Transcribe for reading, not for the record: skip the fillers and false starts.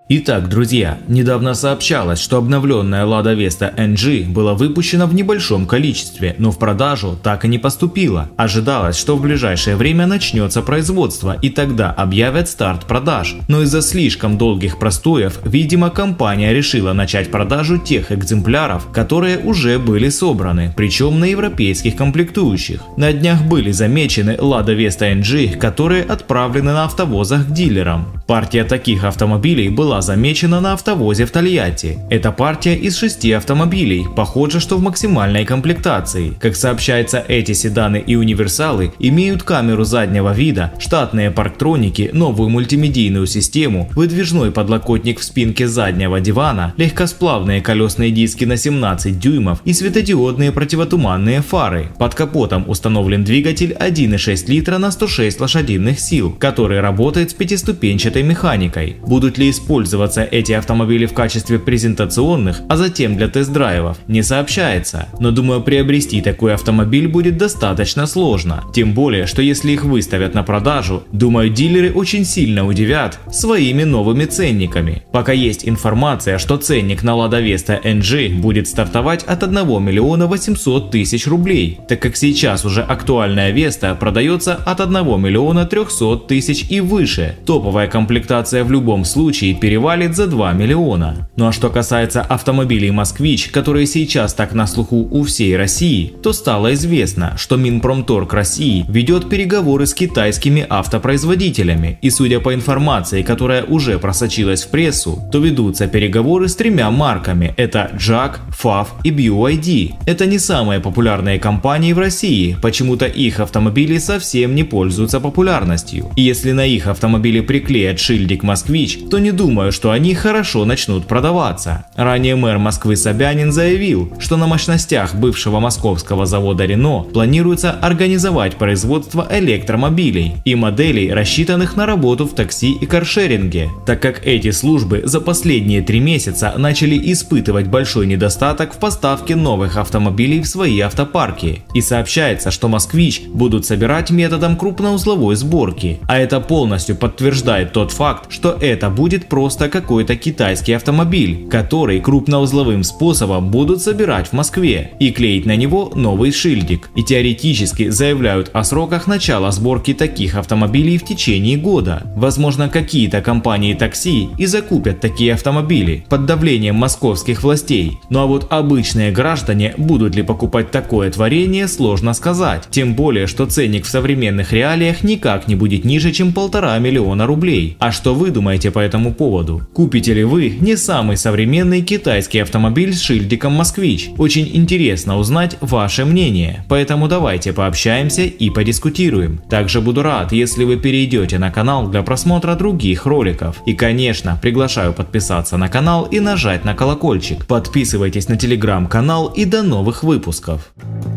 Итак, друзья, недавно сообщалось, что обновленная Lada Vesta NG была выпущена в небольшом количестве, но в продажу так и не поступила. Ожидалось, что в ближайшее время начнется производство и тогда объявят старт продаж. Но из-за слишком долгих простоев, видимо, компания решила начать продажу тех экземпляров, которые уже были собраны, причем на европейских комплектующих. На днях были замечены Lada Vesta NG, которые отправлены на автовозах к дилерам. Партия таких автомобилей была замечена на автовозе в Тольятти. Это партия из 6 автомобилей, похоже, что в максимальной комплектации. Как сообщается, эти седаны и универсалы имеют камеру заднего вида, штатные парктроники, новую мультимедийную систему, выдвижной подлокотник в спинке заднего дивана, легкосплавные колесные диски на 17 дюймов и светодиодные противотуманные фары. Под капотом установлен двигатель 1,6 литра на 106 лошадиных сил, который работает с пятиступенчатой механикой. Будут ли использоваться эти автомобили в качестве презентационных, а затем для тест-драйвов, не сообщается. Но думаю, приобрести такой автомобиль будет достаточно сложно. Тем более, что если их выставят на продажу, думаю, дилеры очень сильно удивят своими новыми ценниками. Пока есть информация, что ценник на Lada Vesta NG будет стартовать от 1 миллиона 800 тысяч рублей, так как сейчас уже актуальная Vesta продается от 1 миллиона 300 тысяч и выше. Топовая комплектация в любом случае перевалит за 2 миллиона. Ну а что касается автомобилей Москвич, которые сейчас так на слуху у всей России, то стало известно, что Минпромторг России ведет переговоры с китайскими автопроизводителями, и судя по информации, которая уже просочилась в прессу, то ведутся переговоры с 3 марками – это JAC, FAW и BYD. Это не самые популярные компании в России, почему-то их автомобили совсем не пользуются популярностью. И если на их автомобили приклеят шильдик Москвич, то не думаю, что они хорошо начнут продаваться. Ранее мэр Москвы Собянин заявил, что на мощностях бывшего московского завода Renault планируется организовать производство электромобилей и моделей, рассчитанных на работу в такси и каршеринге, так как эти службы за последние 3 месяца начали испытывать большой недостаток в поставке новых автомобилей в свои автопарки. И сообщается, что Москвич будут собирать методом крупноузловой сборки, а это полностью подтверждает тот факт, что это будет просто какой-то китайский автомобиль, который крупноузловым способом будут собирать в Москве и клеить на него новый шильдик. И теоретически заявляют о сроках начала сборки таких автомобилей в течение года. Возможно, какие-то компании такси и закупят такие автомобили под давлением московских властей. Ну а вот обычные граждане, будут ли покупать такое творение, сложно сказать. Тем более, что ценник в современных реалиях никак не будет ниже, чем 1,5 миллиона рублей. А что вы думаете по этому поводу? Купите ли вы не самый современный китайский автомобиль с шильдиком Москвич? Очень интересно узнать ваше мнение, поэтому давайте пообщаемся и подискутируем. Также буду рад, если вы перейдете на канал для просмотра других роликов. И, конечно, приглашаю подписаться на канал и нажать на колокольчик. Подписывайтесь на телеграм-канал и до новых выпусков.